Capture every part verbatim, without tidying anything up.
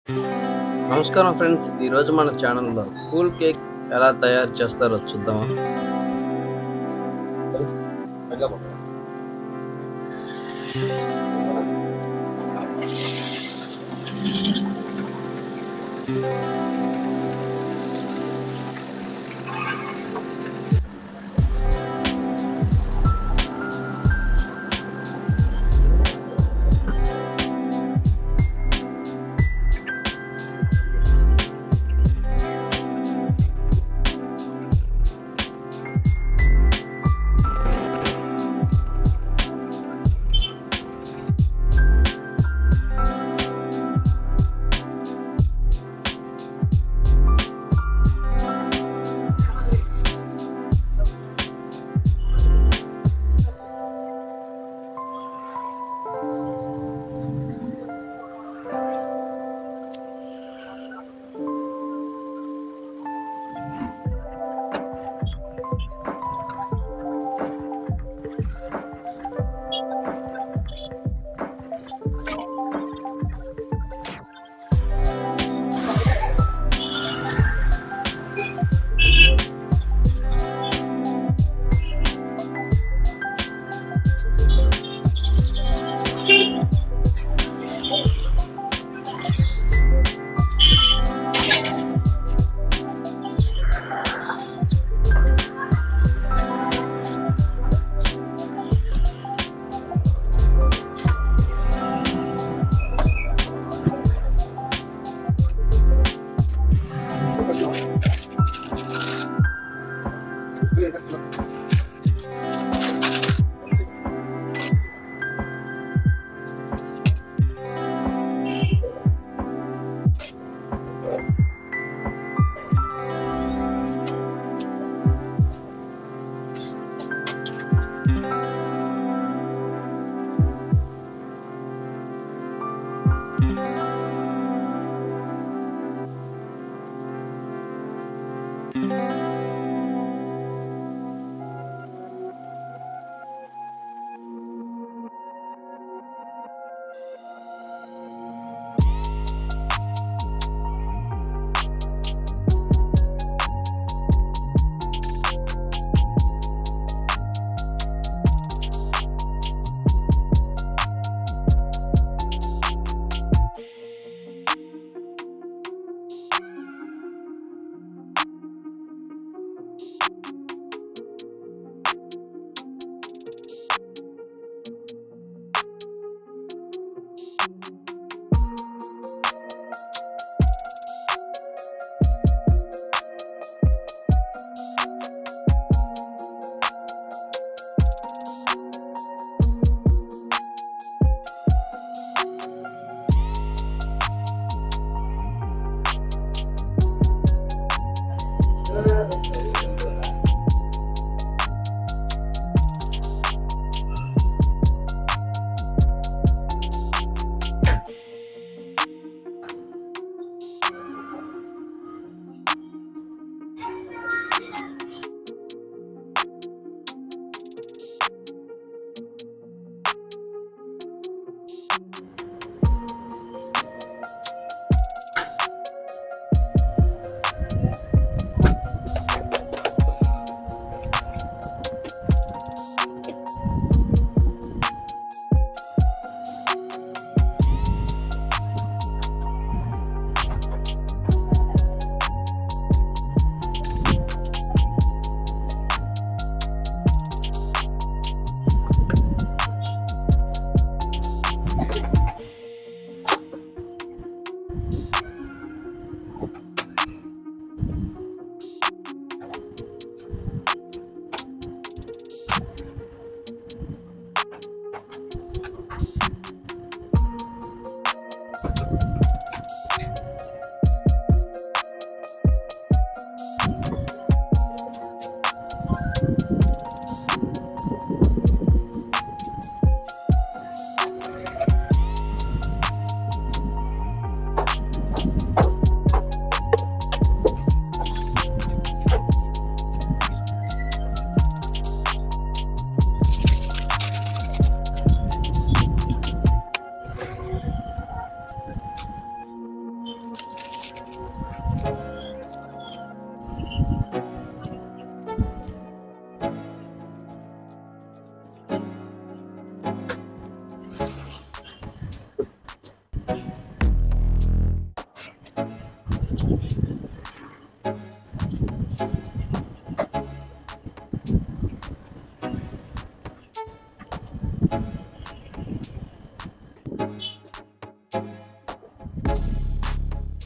నమస్కారం ఫ్రెండ్స్, ఈరోజు మన ఛానల్లో కూల్ కేక్ ఎలా తయారు చేస్తారో చూద్దామా.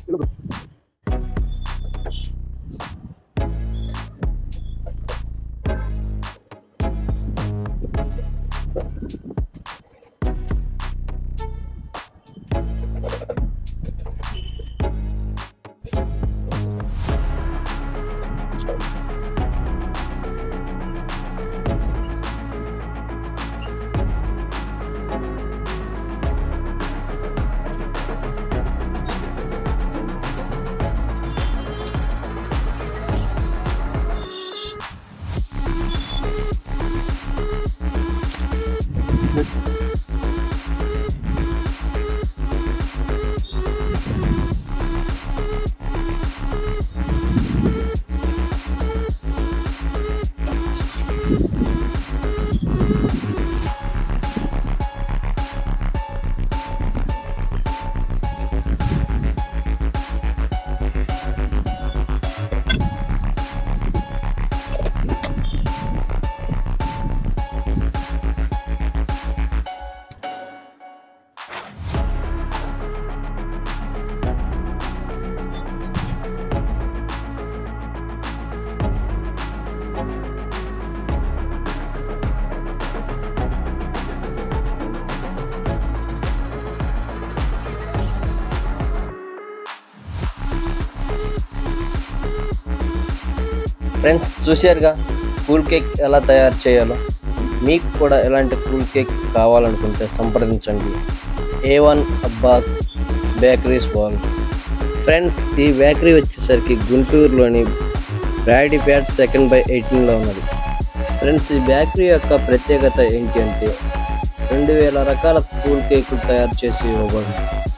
ఫ్రెండ్స్, చూశారుగా కూల్ కేక్ ఎలా తయారు చేయాలో. మీకు కూడా ఎలాంటి కూల్ కేక్ కావాలనుకుంటే సంప్రదించండి ఏ వన్ అబ్బాస్ బేకరీస్ వాల్. ఫ్రెండ్స్, ఈ బేకరీ వచ్చేసరికి గుంటూరులోని బ్రాడీపేట్ సెకండ్ బై ఎయిటీన్లో ఉన్నది. ఫ్రెండ్స్, ఈ బేకరీ యొక్క ప్రత్యేకత ఏంటి అంటే రెండు వేల రకాల కూల్ కేకులు తయారు చేసి ఇవ్వబడింది.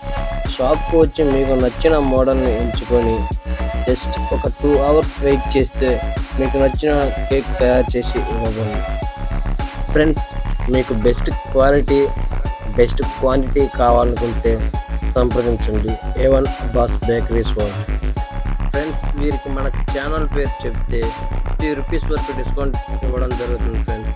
షాప్కి వచ్చి మీకు నచ్చిన మోడల్ని ఎంచుకొని జస్ట్ ఒక టూ అవర్స్ వెయిట్ చేస్తే మీకు నచ్చిన కేక్ తయారు చేసి ఇవ్వబడింది. ఫ్రెండ్స్, మీకు బెస్ట్ క్వాలిటీ బెస్ట్ క్వాంటిటీ కావాలనుకుంటే సంప్రదించండి ఏ వన్ అబ్బాస్ బేకరీస్ వాల్. ఫ్రెండ్స్, వీరికి మన ఛానల్ పేరు చెప్తే ఫిఫ్టీ రూపీస్ వరకు డిస్కౌంట్ ఇవ్వడం జరుగుతుంది. ఫ్రెండ్స్,